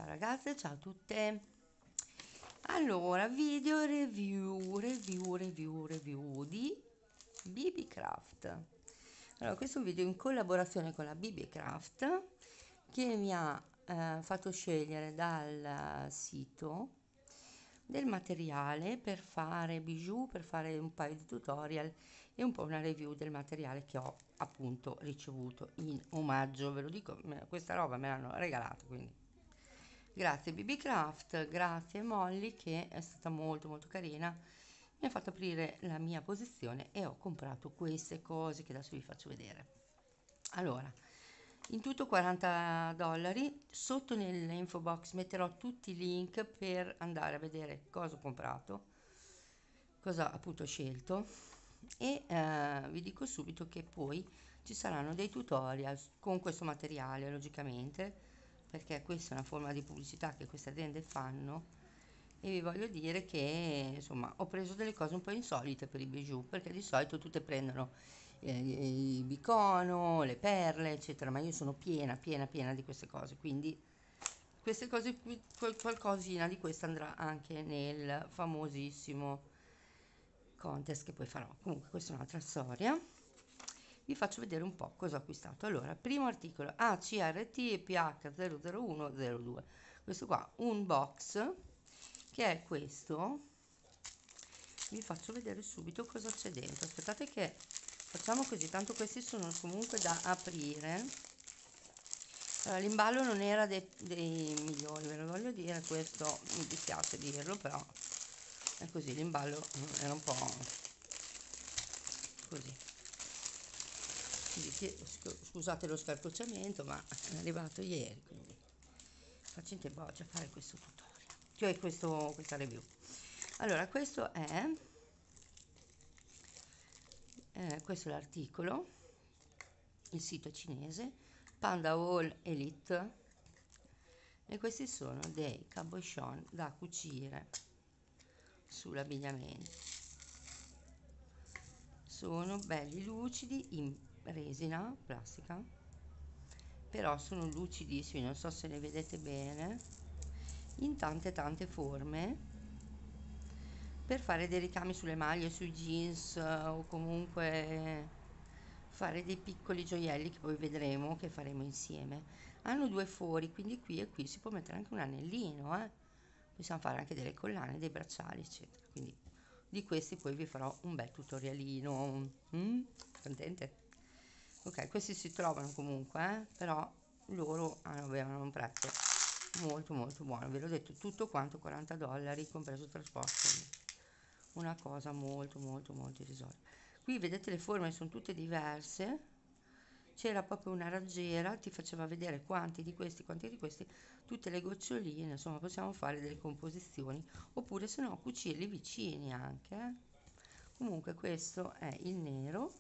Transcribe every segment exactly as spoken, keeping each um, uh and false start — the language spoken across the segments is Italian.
ragazze, ciao a tutte. Allora, video review, review, review, review di B B Craft. Allora, questo è un video in collaborazione con la B B Craft che mi ha eh, fatto scegliere dal sito del materiale per fare bijou, per fare un paio di tutorial e un po' una review del materiale che ho appunto ricevuto in omaggio. Ve lo dico, questa roba me l'hanno regalata, quindi grazie B B Craft, grazie Molly che è stata molto molto carina, mi ha fatto aprire la mia posizione e ho comprato queste cose che adesso vi faccio vedere. Allora, in tutto quaranta dollari, sotto nell'info box metterò tutti i link per andare a vedere cosa ho comprato, cosa appunto ho scelto, e eh, vi dico subito che poi ci saranno dei tutorial con questo materiale, logicamente, perché questa è una forma di pubblicità che queste aziende fanno, e vi voglio dire che insomma ho preso delle cose un po' insolite per i bijou, perché di solito tutte prendono eh, il bicono, le perle eccetera, ma io sono piena piena piena di queste cose, quindi queste cose qui, qualcosina di questa andrà anche nel famosissimo contest che poi farò. Comunque questa è un'altra storia. Vi faccio vedere un po' cosa ho acquistato. Allora, primo articolo A C R T P H zero zero uno zero due, questo qua, un box che è questo. Vi faccio vedere subito cosa c'è dentro. Aspettate che facciamo così, tanto questi sono comunque da aprire. Allora, l'imballo non era dei, dei migliori, ve lo voglio dire, questo mi dispiace dirlo, però è così, l'imballo era un po' così. Quindi, scusate lo scartocciamento, ma è arrivato ieri, quindi faccio in tempo oggi a fare questo tutorial, cioè questo, questa review. Allora, questo è eh, questo è l'articolo, il sito è cinese, Panda All Elite, e questi sono dei cabochon da cucire sull'abbigliamento. Sono belli lucidi, in resina plastica, però sono lucidissimi, non so se ne vedete bene, in tante tante forme, per fare dei ricami sulle maglie, sui jeans, o comunque fare dei piccoli gioielli che poi vedremo che faremo insieme. Hanno due fori, quindi qui e qui si può mettere anche un anellino, eh? Possiamo fare anche delle collane, dei bracciali eccetera, quindi di questi poi vi farò un bel tutorialino. Mm? Contente? Ok, questi si trovano comunque, eh? Però loro avevano un prezzo molto molto buono, ve l'ho detto, tutto quanto quaranta dollari compreso il trasporto, una cosa molto molto molto irrisoria. Qui vedete le forme sono tutte diverse, c'era proprio una raggiera, ti faceva vedere quanti di questi, quanti di questi, tutte le goccioline, insomma possiamo fare delle composizioni, oppure se no cucirli vicini anche, eh? Comunque questo è il nero,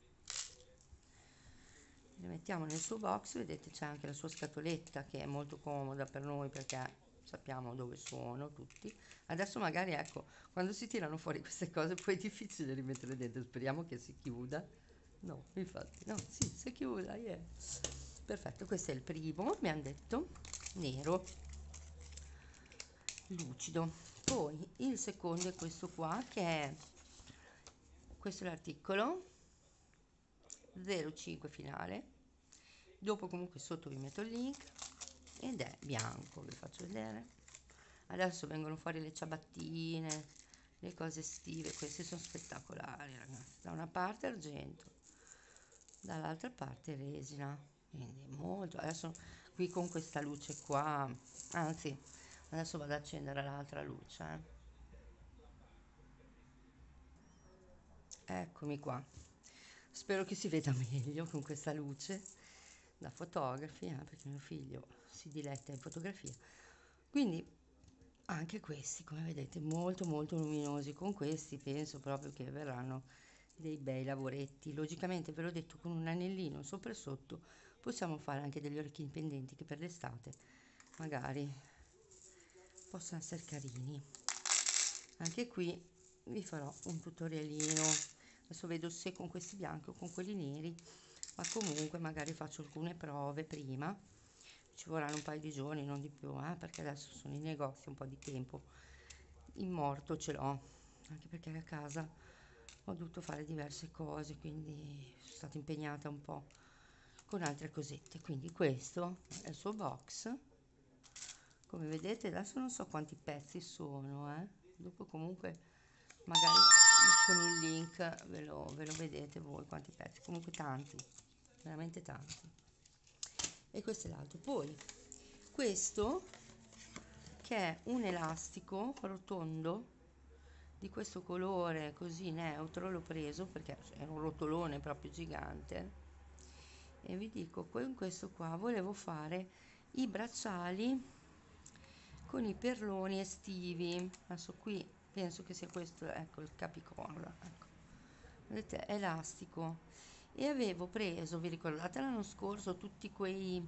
le mettiamo nel suo box, vedete c'è anche la sua scatoletta che è molto comoda per noi perché sappiamo dove sono tutti. Adesso magari ecco, quando si tirano fuori queste cose poi è difficile rimetterle dentro, speriamo che si chiuda. No, infatti, no, sì, si chiuda, yeah. Perfetto, questo è il primo, mi hanno detto, nero, lucido. Poi il secondo è questo qua, che è, questo è l'articolo, zero cinque finale, dopo comunque sotto vi metto il link, ed è bianco, vi faccio vedere. Adesso vengono fuori le ciabattine, le cose estive, queste sono spettacolari ragazzi, da una parte argento, dall'altra parte resina, quindi molto. Adesso qui con questa luce qua, anzi adesso vado ad accendere l'altra luce, eh. Eccomi qua, spero che si veda meglio con questa luce da fotografi, eh, perché mio figlio si diletta in fotografia, quindi anche questi come vedete molto molto luminosi. Con questi penso proprio che verranno dei bei lavoretti, logicamente ve l'ho detto, con un anellino sopra e sotto possiamo fare anche degli orecchini pendenti che per l'estate magari possono essere carini. Anche qui vi farò un tutorialino, adesso vedo se con questi bianchi o con quelli neri, ma comunque magari faccio alcune prove prima, ci vorranno un paio di giorni, non di più, eh, perché adesso sono in negozio, un po' di tempo in morto ce l'ho, anche perché a casa ho dovuto fare diverse cose, quindi sono stata impegnata un po' con altre cosette. Quindi questo è il suo box, come vedete. Adesso non so quanti pezzi sono, eh. Dopo comunque magari con il link ve lo, ve lo vedete voi quanti pezzi, comunque tanti, veramente tanti. E questo è l'altro. Poi questo, che è un elastico rotondo di questo colore così neutro, l'ho preso perché è un rotolone proprio gigante, e vi dico, con questo qua volevo fare i bracciali con i perloni estivi. Adesso qui penso che sia questo, ecco il capicolla, ecco, vedete, è elastico. E avevo preso, vi ricordate l'anno scorso, tutti quei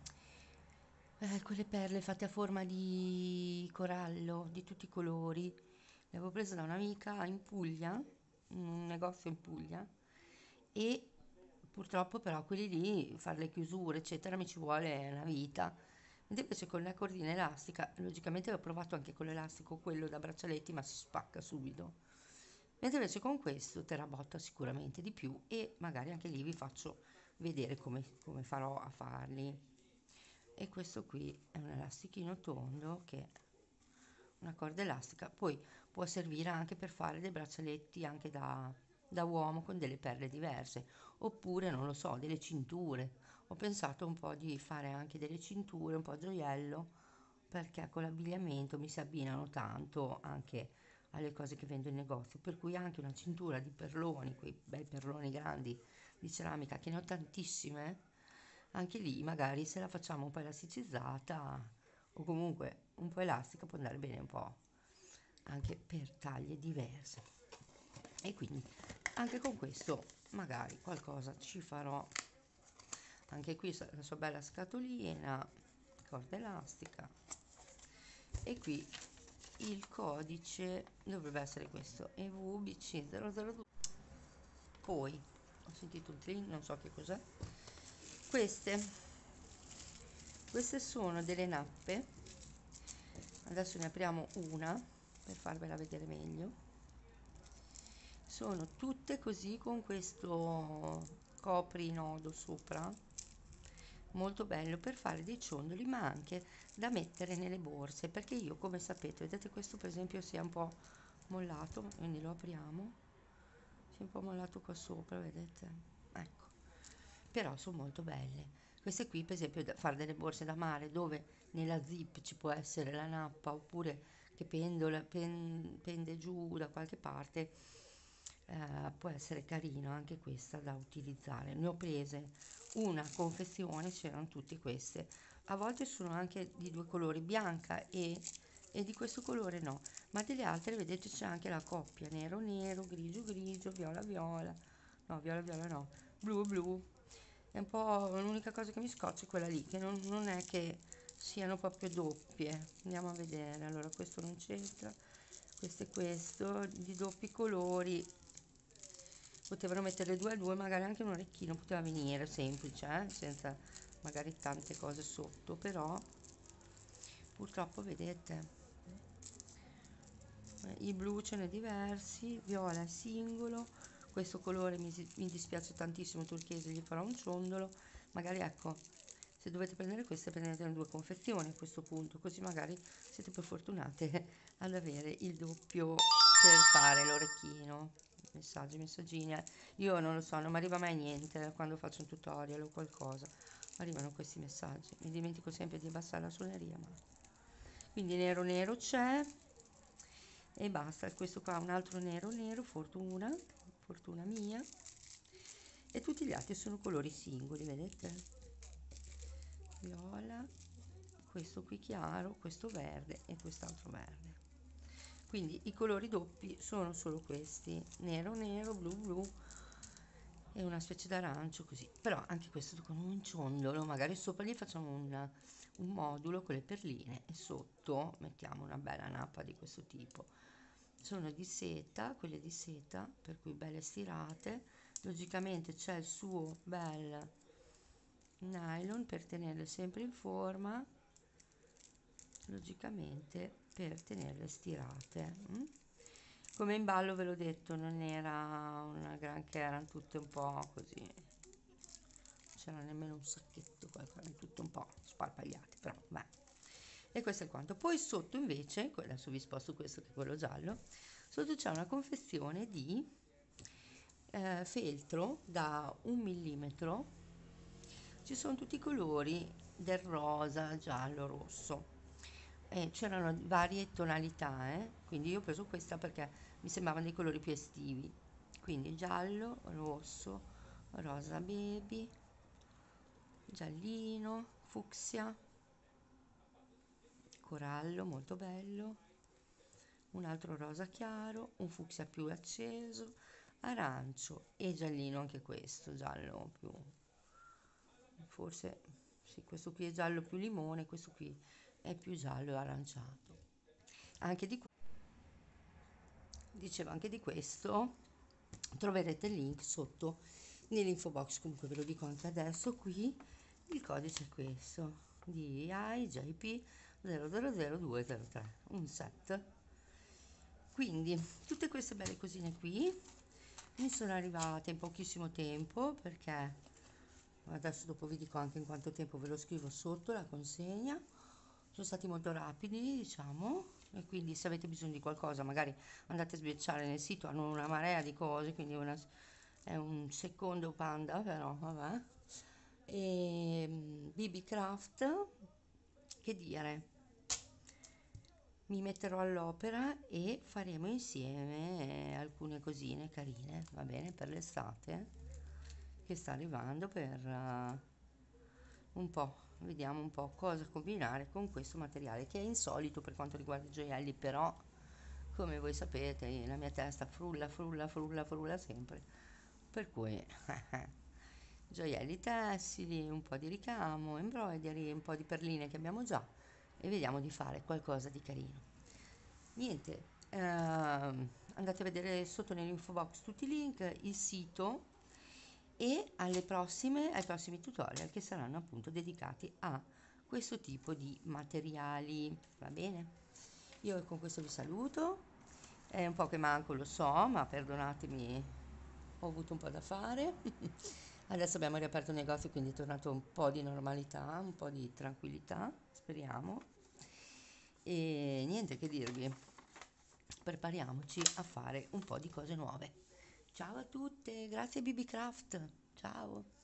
eh, quelle perle fatte a forma di corallo di tutti i colori, le avevo prese da un'amica in Puglia, in un negozio in Puglia, e purtroppo però quelli lì, fare le chiusure eccetera, mi ci vuole una vita. Mentre invece con la cordina elastica, logicamente avevo provato anche con l'elastico quello da braccialetti, ma si spacca subito. Mentre invece con questo terrà botta sicuramente di più, e magari anche lì vi faccio vedere come, come farò a farli. E questo qui è un elastichino tondo, che è una corda elastica, poi può servire anche per fare dei braccialetti anche da, da uomo con delle perle diverse, oppure non lo so, delle cinture. Ho pensato un po' di fare anche delle cinture, un po' gioiello, perché con l'abbigliamento mi si abbinano tanto anche alle cose che vendo in negozio, per cui anche una cintura di perloni, quei bei perloni grandi di ceramica, che ne ho tantissime, anche lì magari se la facciamo un po' elasticizzata o comunque un po' elastica può andare bene un po' anche per taglie diverse. E quindi anche con questo magari qualcosa ci farò. Anche qui la sua bella scatolina, corda elastica, e qui il codice dovrebbe essere questo, E V B C zero zero due. Poi ho sentito un trin, non so che cos'è. Queste, queste sono delle nappe, adesso ne apriamo una per farvela vedere meglio. Sono tutte così con questo copri nodo sopra, molto bello per fare dei ciondoli, ma anche da mettere nelle borse, perché io, come sapete, vedete questo per esempio si è un po' mollato, quindi lo apriamo, si è un po' mollato qua sopra, vedete, ecco, però sono molto belle. Queste qui per esempio da fare delle borse da mare dove nella zip ci può essere la nappa, oppure che pendola, pen, pende giù da qualche parte, eh, può essere carino anche questa da utilizzare. Ne ho prese una confezione, c'erano tutte queste, a volte sono anche di due colori, bianca e, e di questo colore no, ma delle altre vedete c'è anche la coppia nero nero, grigio grigio, viola viola, no viola viola no, blu blu. È un po' l'unica cosa che mi scoccia è quella lì, che non, non è che siano proprio doppie. Andiamo a vedere. Allora questo non c'entra, questo è questo di doppi colori, potevano mettere due a due, magari anche un orecchino poteva venire semplice, eh? Senza magari tante cose sotto, però purtroppo vedete eh, i blu ce ne diversi, viola è singolo, questo colore mi, mi dispiace tantissimo, turchese, gli farò un ciondolo, magari ecco, se dovete prendere queste prendete due confezioni a questo punto, così magari siete più fortunate ad avere il doppio per fare l'orecchino. Messaggi, messaggini, eh. Io non lo so, non mi arriva mai niente quando faccio un tutorial o qualcosa, arrivano questi messaggi, mi dimentico sempre di abbassare la suoneria, ma quindi nero nero c'è e basta. Questo qua un altro nero nero, fortuna, fortuna mia, e tutti gli altri sono colori singoli, vedete, viola, questo qui chiaro, questo verde e quest'altro verde. Quindi i colori doppi sono solo questi, nero nero, blu blu e una specie d'arancio così, però anche questo con un ciondolo, magari sopra gli facciamo un, un modulo con le perline e sotto mettiamo una bella nappa di questo tipo. Sono di seta, quelle di seta, per cui belle stirate, logicamente c'è il suo bel nylon per tenerle sempre in forma, logicamente per tenerle stirate. mm? Come in ballo ve l'ho detto, non era una granché, erano tutte un po' così, c'era nemmeno un sacchetto qua, erano tutte un po' sparpagliate, però beh. E questo è quanto. Poi sotto invece, adesso vi sposto questo che è quello giallo, sotto c'è una confezione di eh, feltro da un millimetro, ci sono tutti i colori del rosa, giallo, rosso, e c'erano varie tonalità, eh? Quindi io ho preso questa perché mi sembravano dei colori più estivi, quindi giallo, rosso, rosa baby, giallino, fucsia, corallo molto bello, un altro rosa chiaro, un fucsia più acceso, arancio e giallino, anche questo giallo più, forse sì, questo qui è giallo più limone, questo qui è più giallo aranciato. Anche di dicevo anche di questo troverete il link sotto nell'info box, comunque ve lo dico anche adesso. Qui il codice è questo, D I J P zero zero zero due zero tre, un set. Quindi tutte queste belle cosine qui mi sono arrivate in pochissimo tempo, perché adesso dopo vi dico anche in quanto tempo, ve lo scrivo sotto la consegna. Sono stati molto rapidi, diciamo, e quindi se avete bisogno di qualcosa magari andate a sbirciare nel sito, hanno una marea di cose, quindi una, è un secondo Panda, però vabbè. E B B Craft, che dire, mi metterò all'opera e faremo insieme alcune cosine carine, va bene, per l'estate che sta arrivando, per uh, un po', vediamo un po' cosa combinare con questo materiale che è insolito per quanto riguarda i gioielli, però come voi sapete la mia testa frulla frulla frulla frulla sempre, per cui gioielli tessili, un po' di ricamo, embroidery, un po' di perline che abbiamo già, e vediamo di fare qualcosa di carino. Niente, ehm, andate a vedere sotto nell'info box tutti i link, il sito, e alle prossime, ai prossimi tutorial che saranno appunto dedicati a questo tipo di materiali, va bene? Io con questo vi saluto, è un po' che manco, lo so, ma perdonatemi, ho avuto un po' da fare. Adesso abbiamo riaperto il negozio, quindi è tornato un po' di normalità, un po' di tranquillità, speriamo. E niente che dirvi, prepariamoci a fare un po' di cose nuove. Ciao a tutte, grazie B B Craft, ciao!